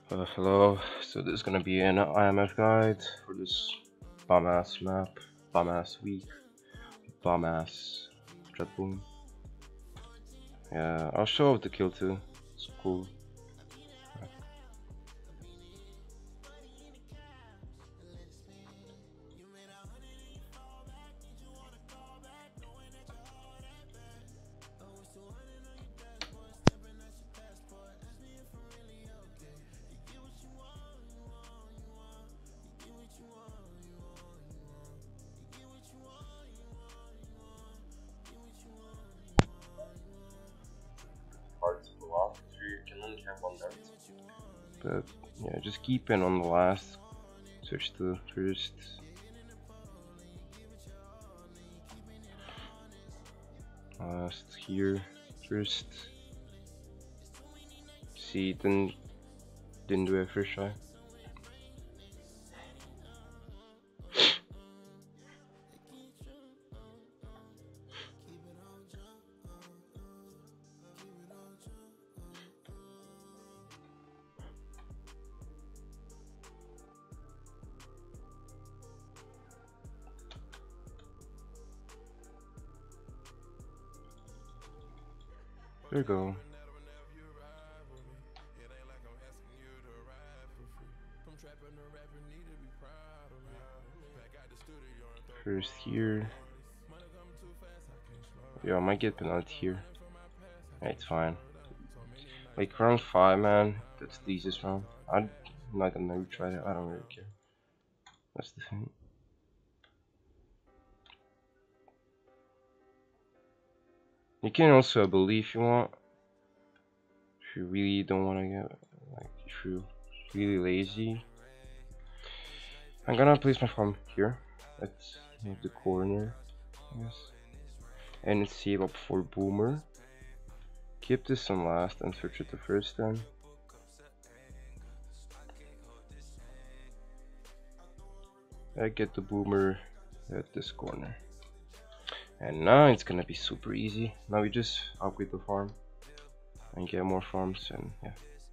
Hello, so this is gonna be an IMF guide for this bomb ass map, bomb ass week, bomb ass jet boom. Yeah, I'll show off the kill too. It's cool. Hard to pull off if you can only have one net. But yeah, just keep in on the last. Switch to the first. Last here, first. See, didn't do it first try. There you go. First here. Yeah, I might get penalty here. Yeah, it's fine. Like round 5, man. That's the easiest round. I'm not gonna retry it. I don't really care. That's the thing. You can also believe if you want. If you really don't want to get, like, if you're really lazy. I'm gonna place my farm here at the corner, I guess. And save up for boomer. Keep this on last and switch it to first then. I get the boomer at this corner. And now it's gonna be super easy. Now we just upgrade the farm and get more farms, and yeah.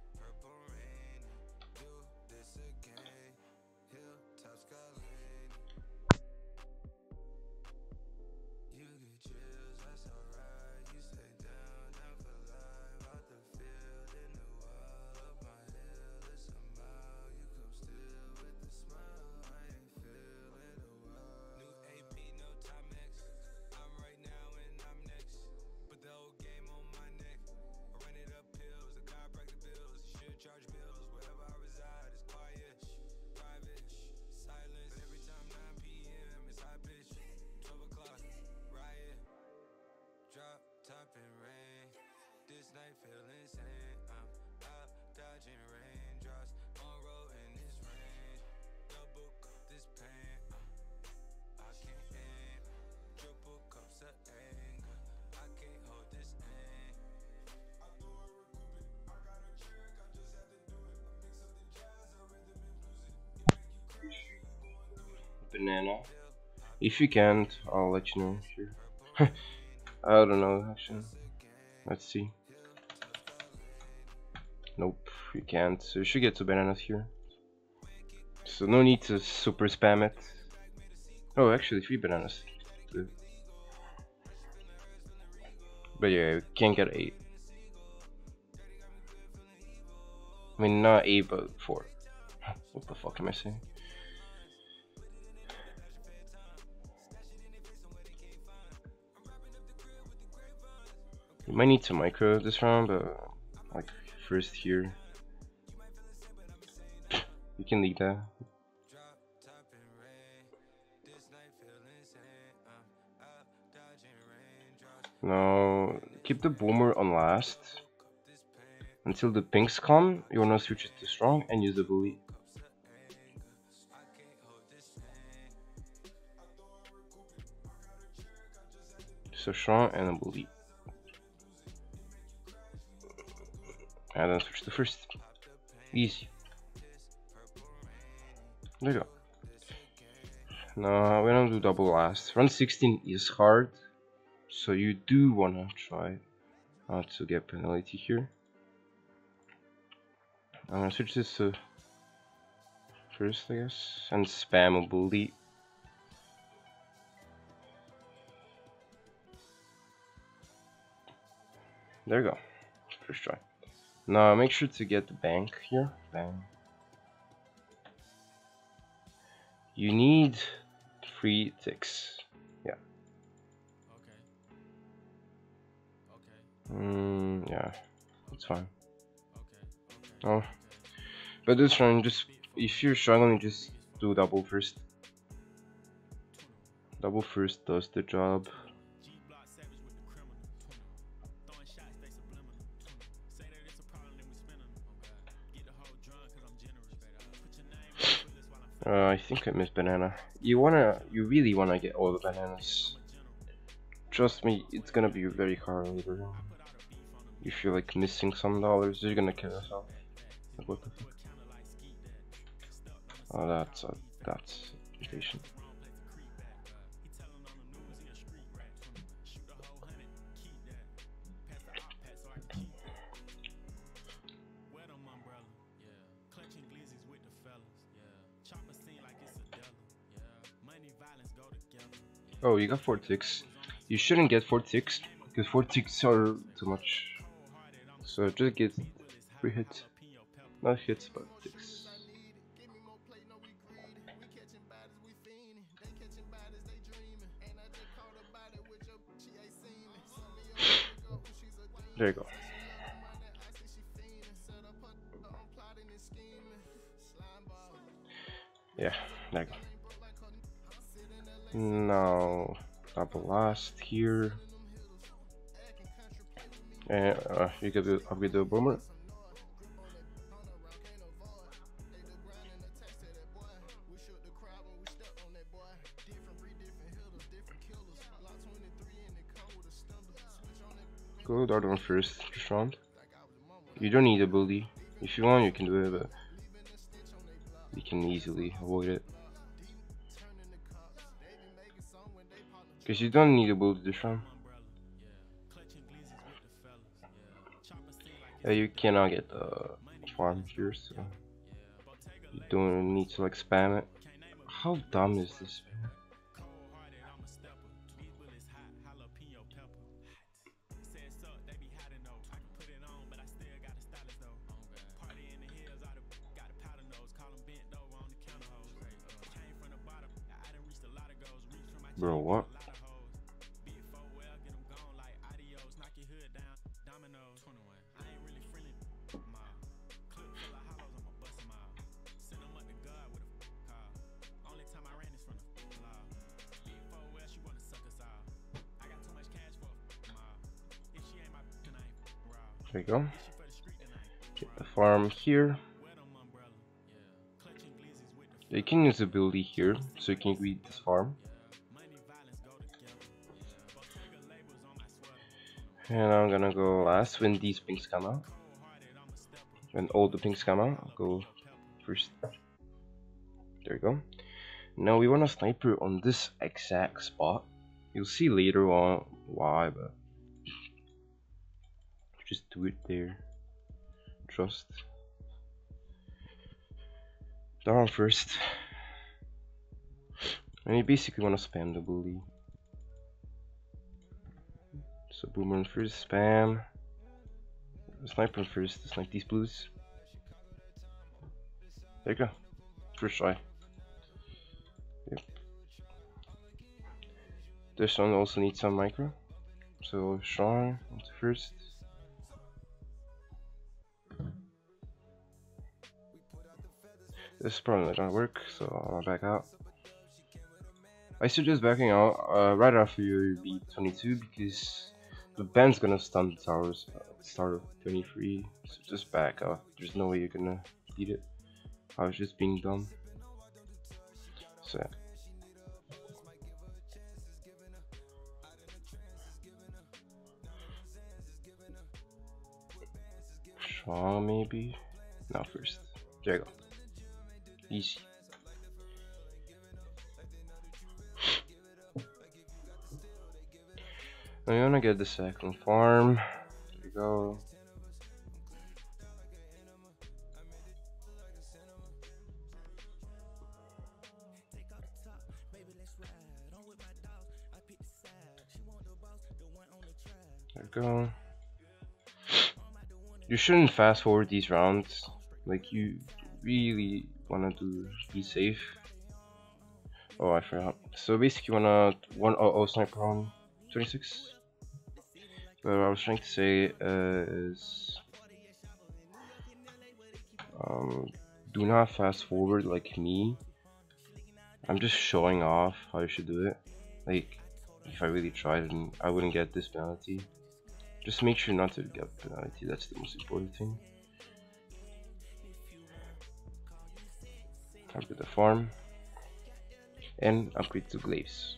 Banana. If you can't, I'll let you know here. I don't know actually. Let's see. Nope, you can't. So you should get 2 bananas here. So no need to super spam it. Oh, actually 3 bananas. Good. But yeah, you can't get 8. I mean, not 8, but 4. What the fuck am I saying? You might need to micro this round, but like first here, you can leave that. Now keep the boomer on last until the pinks come. You wanna switch it to strong and use the bully. So strong and a bully. And then switch to first. Easy. There you go. Now we're gonna do double last. Run 16 is hard, so you do wanna try not to get penalty here. I'm gonna switch this to first, I guess, and spam a bully. There you go. First try. Now make sure to get the bank here. Bang. You need 3 ticks. Yeah. Yeah. That's fine. Oh. But this run, just if you're struggling, just do double first. Double first does the job. I think I missed banana. You really wanna get all the bananas. Trust me, it's gonna be very hard later. If you're like missing some dollars, you're gonna kill yourself. Like what the fuck? Oh, that's impatient. Oh, you got 4 ticks. You shouldn't get 4 ticks because 4 ticks are too much. So just get 3 hits. Not hits, but ticks. There you go. Yeah, there you go. Now, double last here. And you can upgrade the boomer. Go dart on first, just round. You don't need a bully. If you want, you can do it, but you can easily avoid it. Because you don't need a bully this round. You cannot get the farm here, so you don't need to like spam it. How dumb is this? Bro, what? There you go. Get the farm here. You can use the ability here, so you can read this farm. And I'm gonna go last when these pinks come out. When all the pinks come out, I'll go first. There you go. Now we want a sniper on this exact spot. You'll see later on why, but just do it there. Trust. Down first. And you basically want to spam the bully. So boomer on first, spam. Sniper on first, snipe these blues. There you go. First try. Yep. This one also needs some micro. So strong onto first. This is probably not gonna work, so I'll back out. I suggest backing out right after you beat 22 because the band's gonna stun the towers at the start of 23. So just back out. There's no way you're gonna beat it. I was just being dumb. So Shaw maybe? Now first. There you go. Easy. Now you wanna get the second farm. There you go. go. You shouldn't fast forward these rounds. Like, you really wanna be safe. Oh, I forgot. So basically, you wanna 100 sniper on 26. But what I was trying to say is, do not fast forward like me. I'm just showing off how you should do it. Like, if I really tried, I wouldn't get this penalty. Just make sure not to get penalty. That's the most important thing. Upgrade the farm and upgrade to glaives.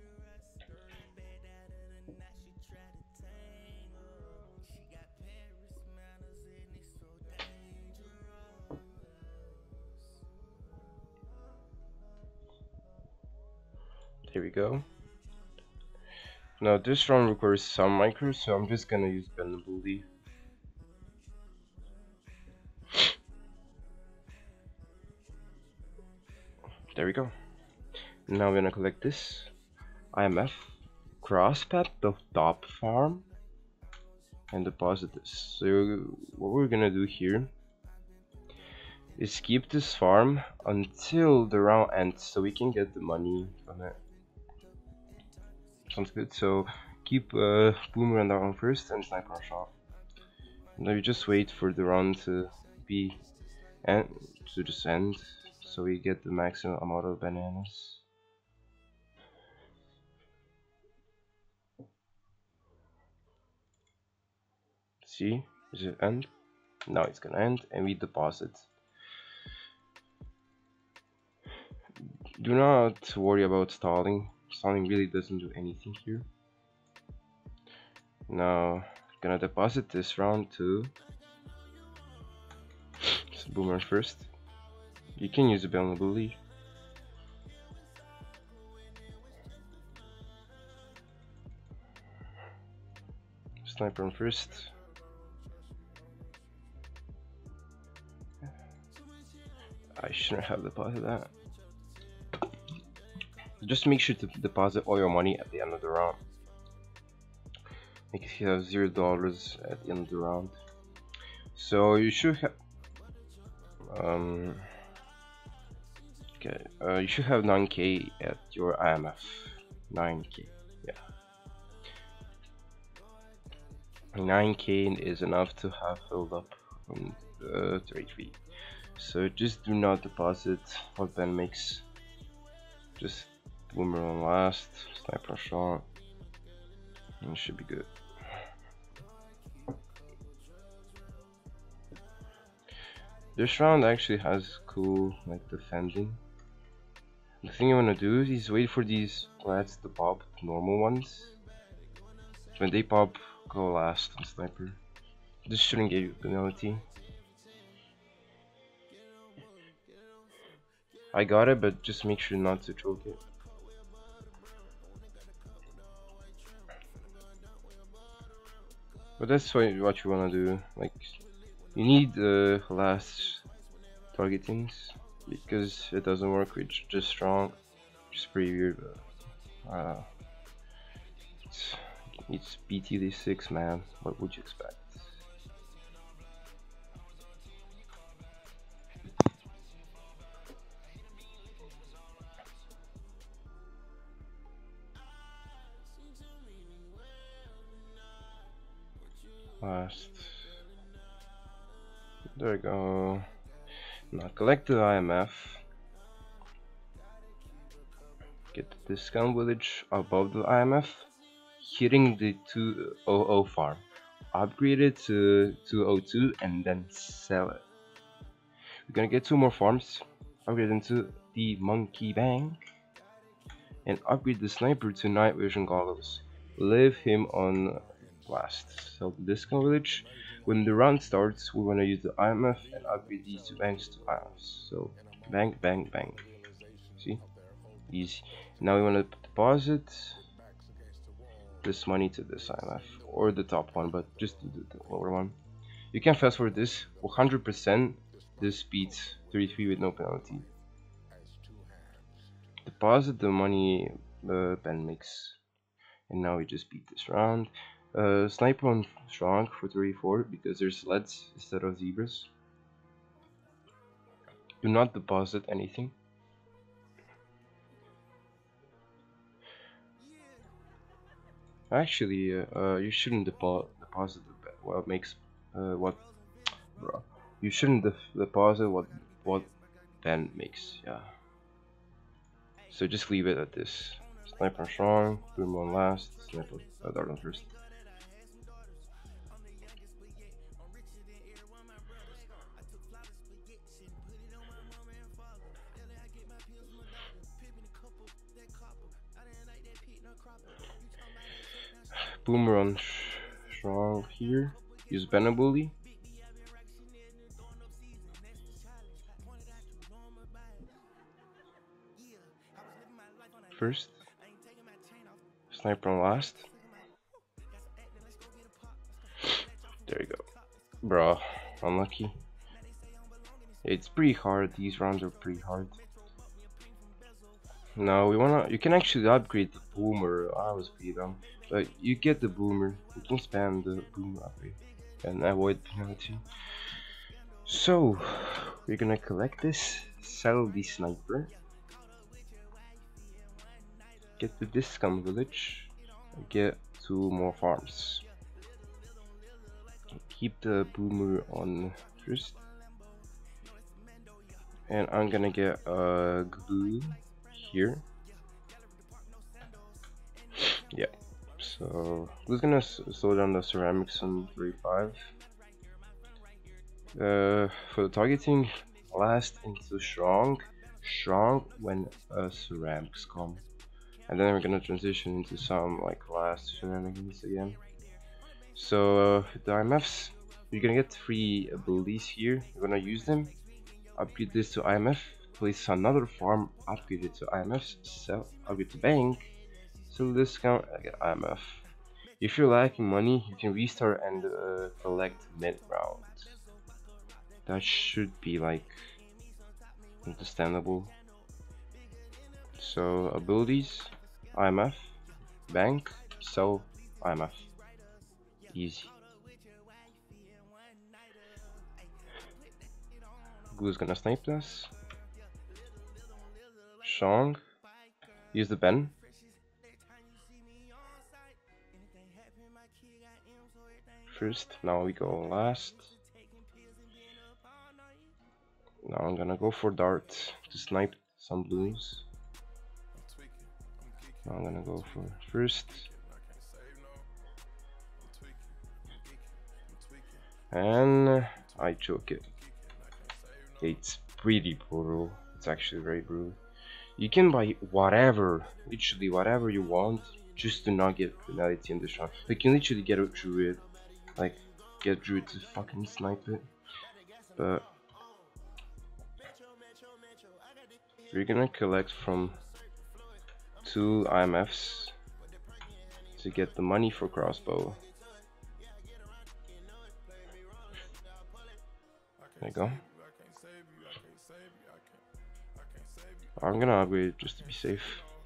There we go. Now this round requires some micros, so I'm just gonna use bendable leaf. There we go. Now we're gonna collect this IMF, crosspat the top farm, and deposit this. So what we're gonna do here is keep this farm until the round ends, so we can get the money from it. Sounds good. So keep Boomer on that one first and Sniper on shot. Now you just wait for the round to be and to just end, so we get the maximum amount of bananas. See, does it end? Now it's gonna end, and we deposit. Do not worry about stalling. Stalling really doesn't do anything here. Now, gonna deposit this round to Boomer first. You can use a vulnerability. Sniper on first. I shouldn't have deposited that. Just make sure to deposit all your money at the end of the round. Like if you have $0 at the end of the round. So you should have you should have 9k at your IMF. 9k, yeah. 9k is enough to have filled up on 33. So just do not deposit what Ben makes. Just Boomer on last, Sniper shot, and it should be good. This round actually has cool like defending. The thing you wanna do is wait for these plats to pop, normal ones. When they pop, go last on Sniper. This shouldn't give you penalty. I got it, but just make sure not to choke it. But that's what you wanna do. Like, you need last targetings, because if it doesn't work with just strong, it's pretty weird. But, it's BTD6, man. What would you expect? Last. There we go. Now collect the IMF. Get the discount village above the IMF. Hitting the 200 farm. Upgrade it to 202 and then sell it. We're gonna get 2 more farms. Upgrade into the Monkey Bang. And upgrade the sniper to night vision goggles. Leave him on last. Sell the discount village. When the round starts, we want to use the IMF and upgrade these 2 banks to IMFs. So bang, bang, bang. See? Easy. Now we want to deposit this money to this IMF or the top one, but just do the lower one. You can fast forward this 100%. This beats 33 with no penalty. Deposit the money Ben makes, and now we just beat this round. Sniper on strong for 34 because there's sleds instead of zebras. Do not deposit anything. Actually, you shouldn't deposit what makes what, bro. You shouldn't deposit what Ben makes. Yeah. So just leave it at this. Sniper strong, boom on last, sniper dart on first. Boomer on strong here. Use Benabully. First. Sniper on last. There you go. Bro, unlucky. It's pretty hard. These rounds are pretty hard. No, you can actually upgrade the boomer. I was pretty dumb. But you get the boomer. You can spam the boomer upgrade and avoid penalty. So, we're gonna collect this, sell the sniper, get the discount village, get 2 more farms. Keep the boomer on first. And I'm gonna get a glue here. Yeah, so glue's gonna slow down the ceramics on 35. For the targeting, last into strong when ceramics come, and then we're gonna transition into some like last shenanigans again. So the IMFs, you're gonna get 3 abilities here. You're gonna use them, upgrade this to IMF, place another farm, upgrade it to IMFs, sell, upgrade to bank, sell discount, get IMF. If you're lacking money, you can restart and collect mid-round. That should be like understandable. So abilities, IMF, bank, sell, IMF. Easy. Glue's gonna snipe us. Shong, use the Ben. First, now we go last. Now I'm gonna go for dart to snipe some blues. Now I'm gonna go for first. And I choke it. It's pretty brutal. It's actually very brutal. You can buy whatever, literally whatever you want, just to not get penalty in this round. You can literally get a druid, like get druid to fucking snipe it. But we're gonna collect from 2 IMFs to get the money for crossbow. There you go. I'm gonna upgrade just to be safe.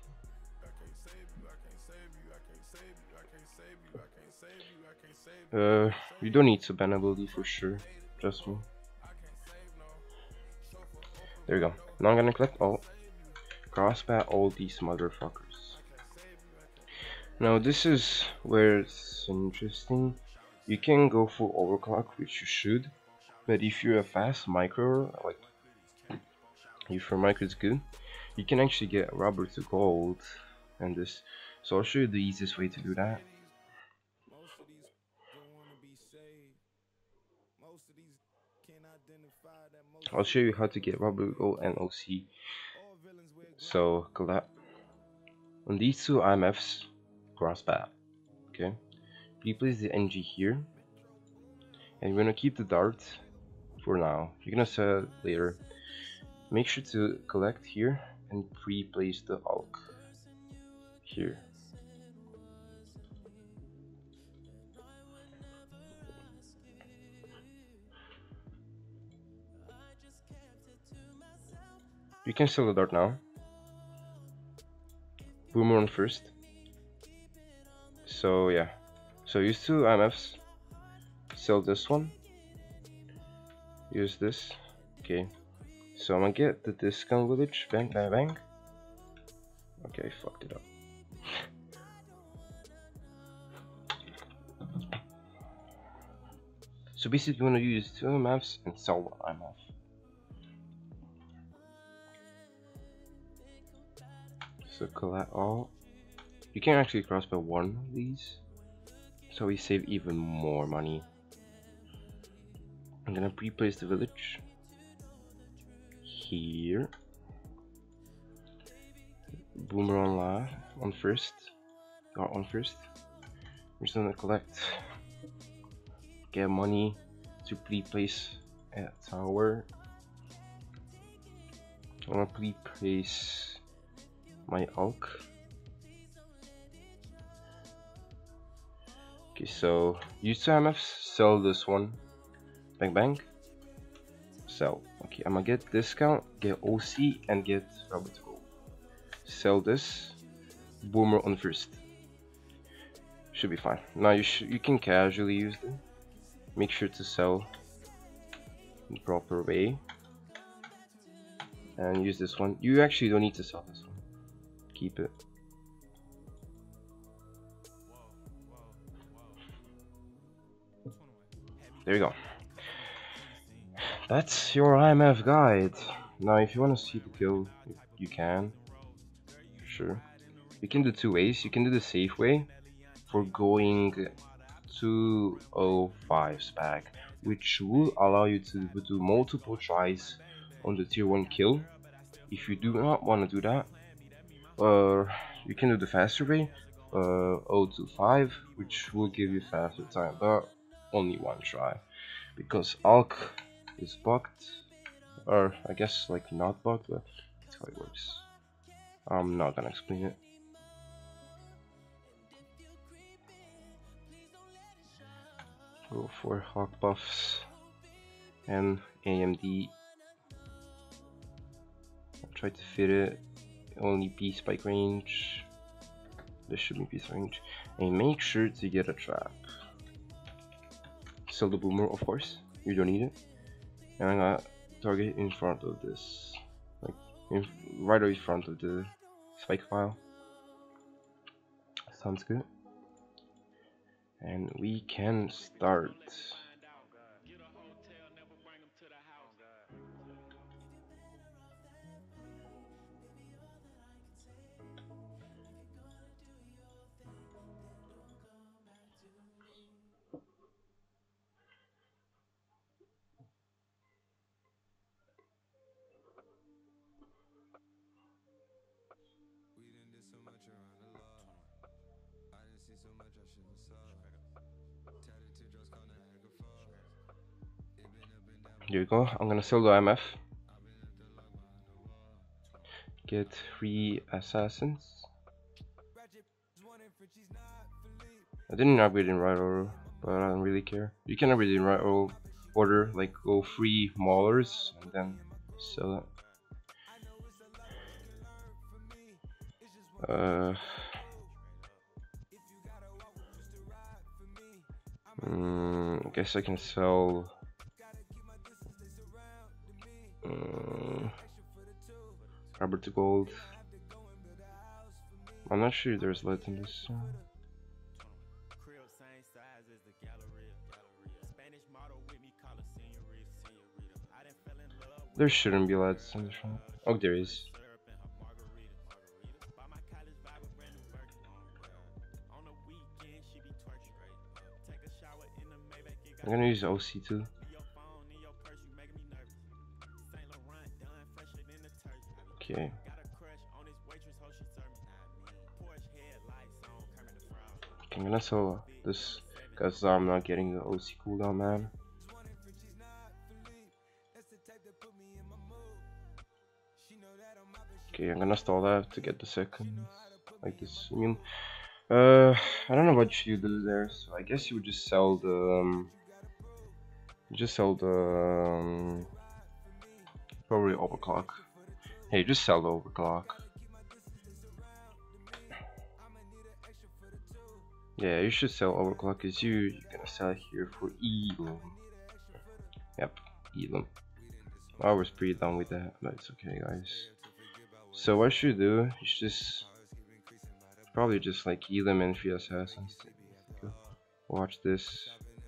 You don't need to ban ability for sure, trust me. There you go. Now I'm gonna collect all, crossbat all these motherfuckers. Now this is where it's interesting. You can go for overclock, which you should, but if you're a fast micro, like if your micro is good, you can actually get rubber to gold and this. So I'll show you the easiest way to do that. I'll show you how to get rubber gold and OC. So collab on these 2 IMFs, crossbat. Okay, replace the NG here, and you're gonna keep the dart for now. You're gonna sell it later. Make sure to collect here and pre-place the AUK here. You can sell the dart now. Boomer on first. So yeah, So use 2 IMFs, sell this one, use this. Okay, so I'm gonna get the discount village, bang bang bang. Okay, fucked it up. So basically you wanna use 2 IMFs and sell 1 IMF. So collect all. You can actually cross by 1 of these, so we save even more money. I'm gonna pre-place the village here. Boomer on first. Or on first. We're just gonna collect, get money to pre-place a tower. I'm gonna pre-place my Alk. Okay, so use 2 MFs, sell this one. Bang bang. Sell. Okay, I'm gonna get discount, get OC, and get Robert Gold. Sell this. Boomer on first. Should be fine. Now you can casually use them. Make sure to sell in the proper way. And use this one. You actually don't need to sell this one. Keep it. There you go. That's your IMF guide. Now if you want to see the kill, you can. Sure. You can do 2 ways. You can do the safe way for going 205 spec, which will allow you to do multiple tries on the tier 1 kill. If you do not want to do that, you can do the faster way, 025, which will give you faster time, but only 1 try, because Alk is bugged, or I guess like not bugged, but that's how it works. I'm not gonna explain it. Go for Hawk buffs and AMD. I'll try to fit it. Only P spike range. This should be P spike range. And make sure to get a trap. Sell the boomer, of course. You don't need it. And I'm gonna target in front of this, like right in front of the spike file. Sounds good. And we can start. Here you go. I'm gonna sell the IMF. Get 3 assassins. I didn't upgrade in right order, but I don't really care. You can upgrade in right order, like go 3 maulers and then sell it. I guess I can sell rubber to gold. I'm not sure there's lead in this. There shouldn't be leads in the shop. Oh, there is. I'm gonna use OC too. Okay. I'm gonna sell this because I'm not getting the OC cooldown, man. Okay, I'm gonna stall that to get the second, like this. I mean, I don't know what you do there, so I guess you would just sell the, probably overclock. Hey, just sell the overclock. Yeah, you should sell overclock because you're gonna sell it here for Elam. Yep, Elam. I was pretty done with that, but it's okay, guys. So what I should do is just probably just like Elam and 3 assassins. Watch this.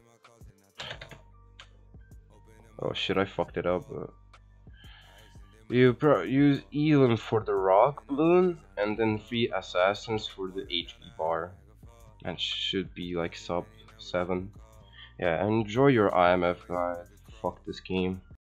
Oh shit, I fucked it up. You use Elam for the rock balloon and then 3 assassins for the HP bar. And should be like sub 7. Yeah, enjoy your IMF, guys. Fuck this game.